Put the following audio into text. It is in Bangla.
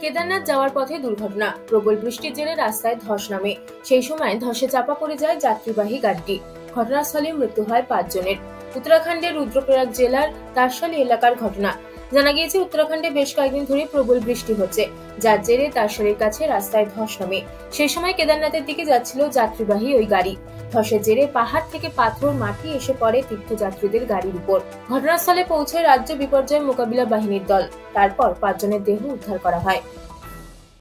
কেদারনাথ যাওয়ার পথে দুর্ঘটনা। প্রবল বৃষ্টির জেরে রাস্তায় ধস নামে। সেই সময় ধসে চাপা পড়ে যায় যাত্রীবাহী গাড়িটি। ঘটনাস্থলে মৃত্যু হয় 5 জনের। উত্তরাখণ্ডের রুদ্রপ্রয়াগ জেলার তারশালি এলাকার ঘটনা। জানা গিয়েছে, উত্তরাখণ্ডে বেশ কয়েকদিন ধরে প্রবল বৃষ্টি হচ্ছে, যার জেরে তারশালির কাছে রাস্তায় ধস নামে। সেই সময় কেদারনাথের দিকে যাচ্ছিল যাত্রীবাহী ওই গাড়ি। ধসের জেরে পাহাড় থেকে পাথর মাটি এসে পড়ে তীর্থযাত্রীদের গাড়ির উপর। ঘটনাস্থলে পৌঁছে রাজ্য বিপর্যয় মোকাবিলা বাহিনীর দল। তারপর 5 জনের দেহ উদ্ধার করা হয়।